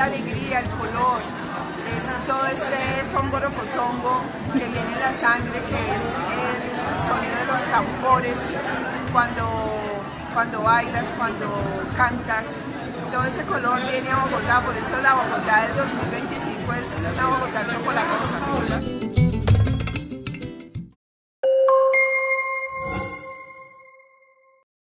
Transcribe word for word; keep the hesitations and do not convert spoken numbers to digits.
la alegría, el color, es todo este songo rocosongo que viene en la sangre, que es el sonido de los tambores cuando, cuando bailas, cuando cantas. Todo ese color viene a Bogotá, por eso la Bogotá del dos mil veinticinco es una Bogotá chocolatosa.